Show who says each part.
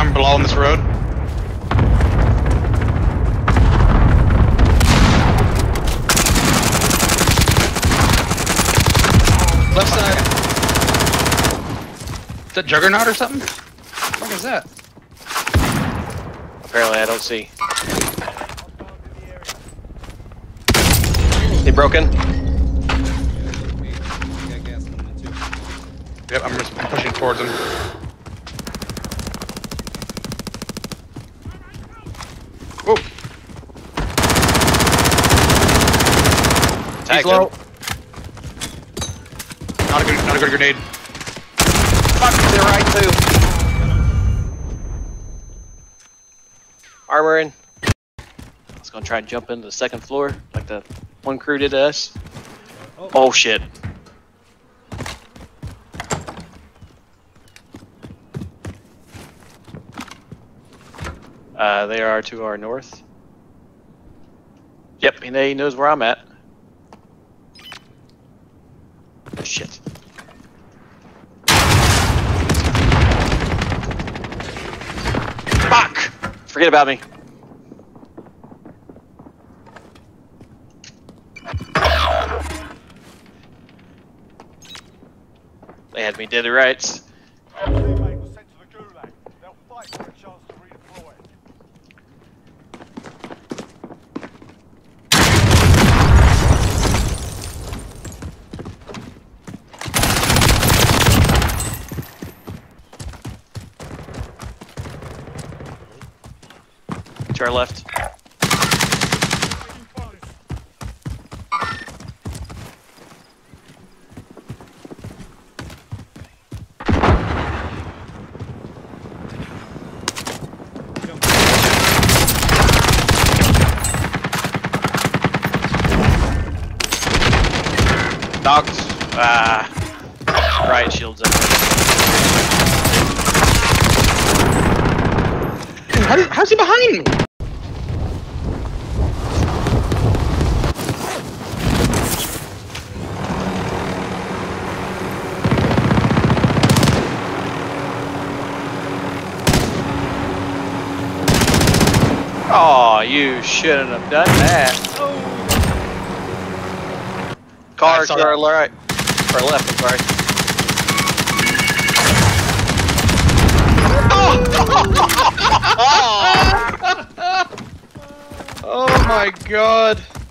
Speaker 1: down below on this road. Left side. Is that Juggernaut or something? What is that?
Speaker 2: Apparently I don't see. They broken?
Speaker 1: Yep, I'm pushing towards him. Whoa! He's low. Not a good grenade.
Speaker 2: Fuck, they're right too. Armor in. I was gonna try and jump into the second floor, like the one crew did to us. Oh shit. They are to our north. Yep, he knows where I'm at. Oh, shit. Fuck! Forget about me. They had me dead to rights. To our left. Knocked. Riot shields up.
Speaker 1: How's he behind me?
Speaker 2: Oh, you shouldn't have done that. Car to our right. Or left, I'm sorry.
Speaker 1: Oh my god.